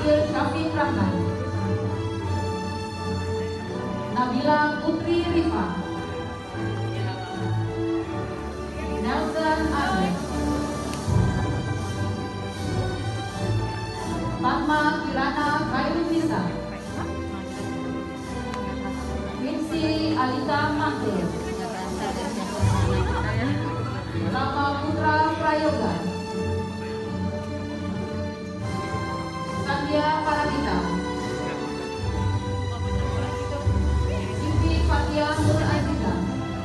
Nabil Syafiq Rahman, Nabila Putri Rifa, Nelson Agnes, Fatma Kirana Khairunisa, Winsi Alita Mantul, Rama Putra Prayoga, Sandia Paradita, Siti Fatia Nur Aziza,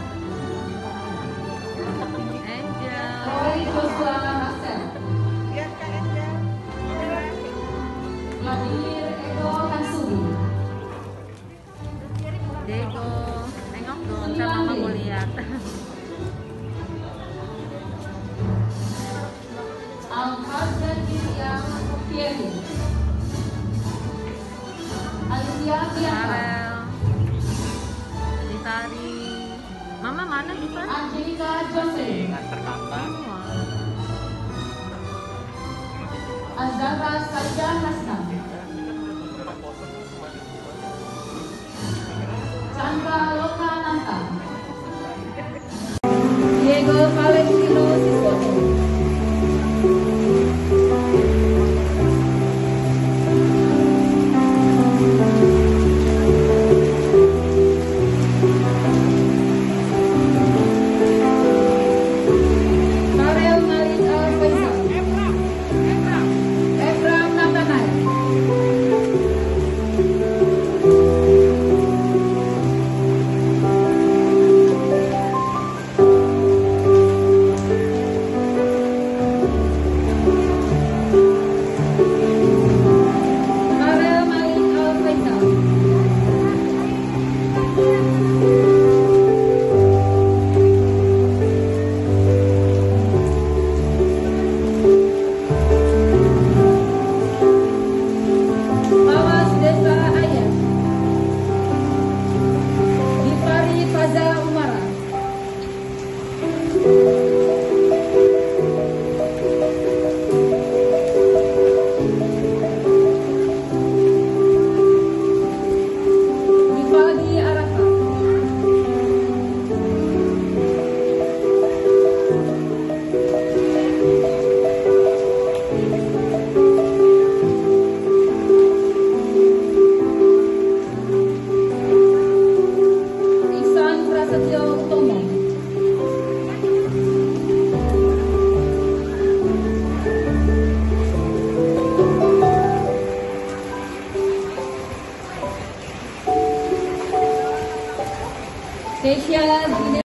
Roy Joshua Rasel, Vladimir Ego Hansuri, Dego, tengok dong, sama mau lihat. Alfred dan Julia Pierre, Alicia Bianca, Farel, Ditari, Mama mana Diva? Angelika Jose, Azara Saja Hasna, Chandra Loka Nanta,